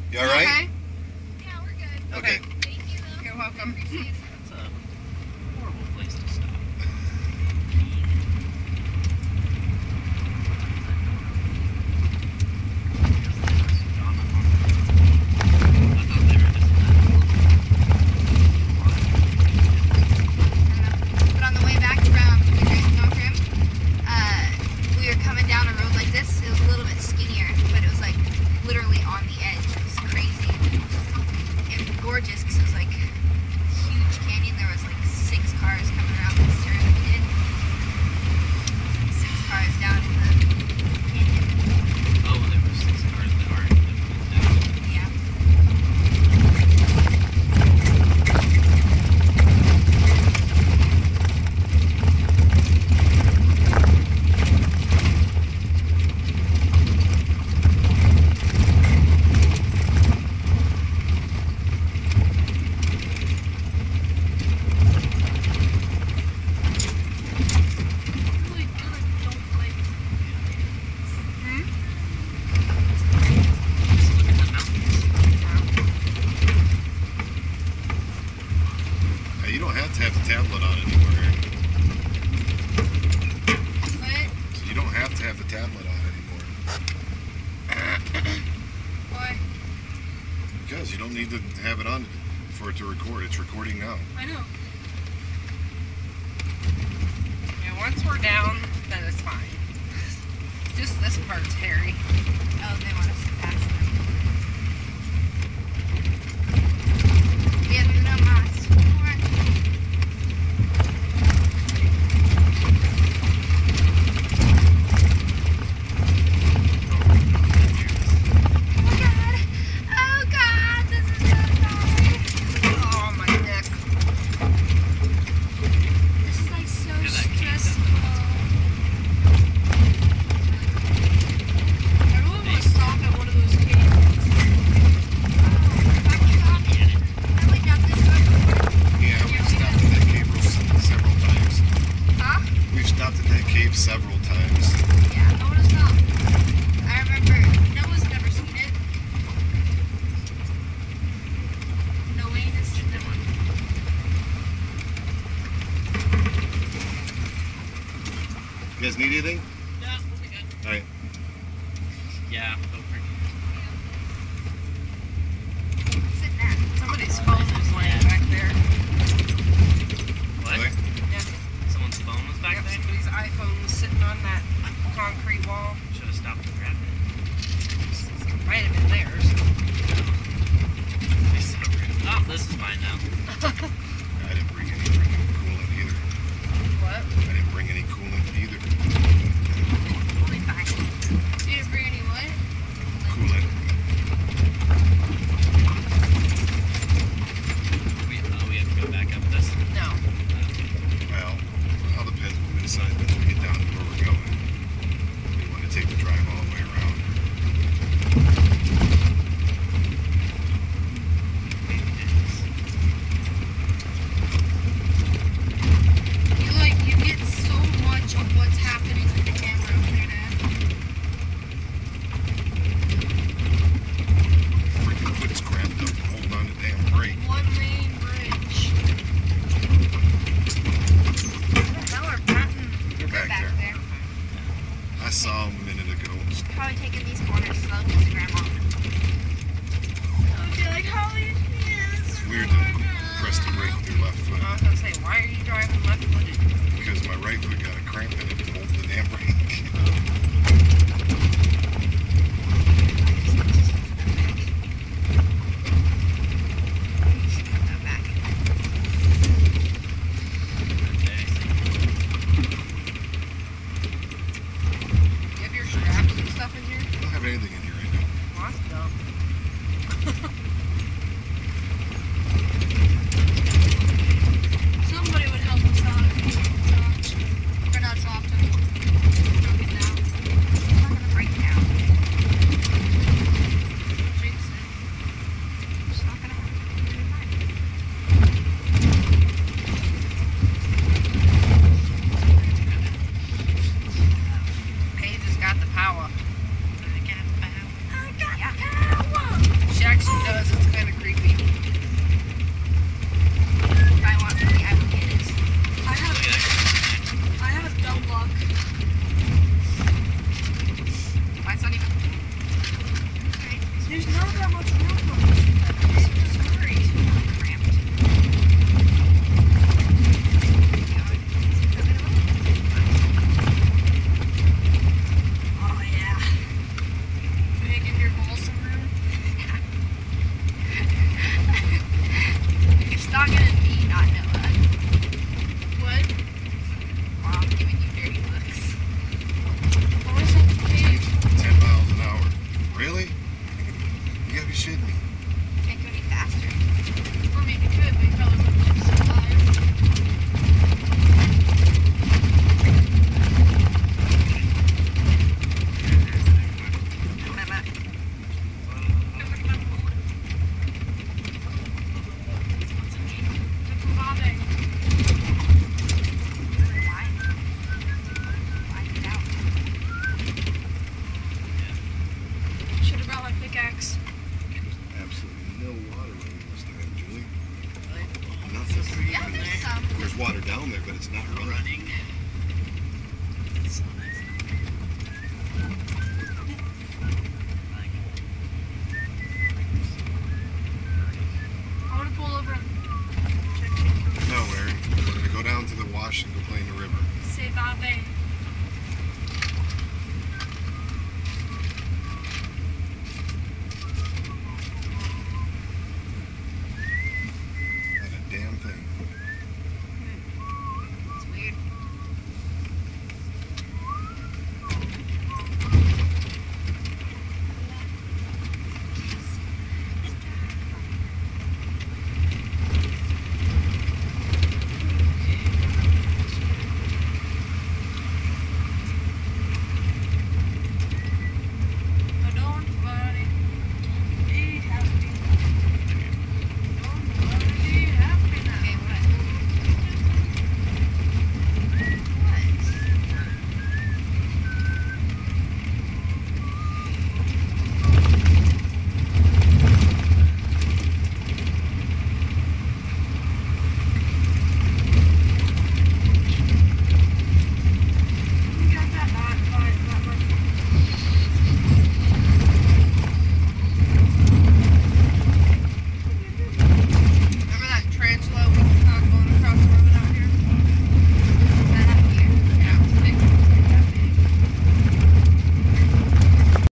You alright? Okay. Yeah, we're good. Okay. Thank you, though. You're welcome. Appreciate it. That's a horrible place to stop. But on the way back from the Trippin Donbrosky trip, we were coming down a road like this. It was a little bit skinnier, but it was like literally on the edge. It was crazy and gorgeous because it was like huge canyon. There was like 6 cars coming around this turn that we did. 6 cars down in the canyon. Oh, there were 6 cars that aren't down. Yeah. Just look at the mountains. Hey, you don't have to have the tablet on anymore. What? So you don't have to have the tablet on anymore. Why? Because you don't need to have it on for it to record. It's recording now. I know. Yeah, once we're down, then it's fine. Just this part's hairy. Oh, they want us to pass them. Vietnam mas. Oh God, this is so bad. Oh, my neck. This is like so Look at that cave. stressful. I really want to stop at one of those caves. I went down this road before. Yeah, we've stopped at that cave several times. Huh? We've stopped at that cave several times. Yeah, I want to stop. I remember Noah's never seen it. No way has seen it. You guys need anything? Yeah, we'll be good. Alright. Yeah, over. Sit down. Somebody's phone was laying back there. What? Okay. Yeah. Someone's phone was back there? Somebody's iPhone was sitting on that concrete wall. Should have stopped and grabbed it. Might have been theirs. Oh, this is mine now. I didn't bring any coolant either. What? I didn't bring any coolant either. We'll be fine. You didn't bring any what? Coolant. We have to go back up this. No. Well, it all depends when we decide that we get down to where we're going. We want to take the drive all the way around. You get so much of what's happening with the camera over there, Dad. Freaking foot's cramped up holding on to the damn brake. One lane bridge. Where the hell are Patton? They're back there. there. I saw them a minute ago. Probably taking these corners slow because of Grandma. I would be like, Holly, It's weird to press the brake with your left foot I was going to say, why are you driving left-footed? because my right foot got a cramp in it to hold the damn brake. You have your straps and stuff in here? I don't have anything in here right now. Well, that's dumb. somebody would help us out if we dropped. Or not dropped him. Broke it down. It's not gonna break down. Jinx it. It's not gonna happen. It'll be fine. Paige has got the power. I got power. She actually There's not that much room for this. Sorry, it's cramped. Oh yeah. Can you give your bowl some room? It's not gonna be not Noah. What? Mom giving you dirty looks. What was that page? 10 miles an hour. Really? You gotta be shitting me. Can't go any faster. Or maybe could, but you probably wouldn't survive. Should have brought my pickaxe. There's absolutely no water running this dam, Julie. Nothing. Yeah, there's some. There's water down there, but it's not running.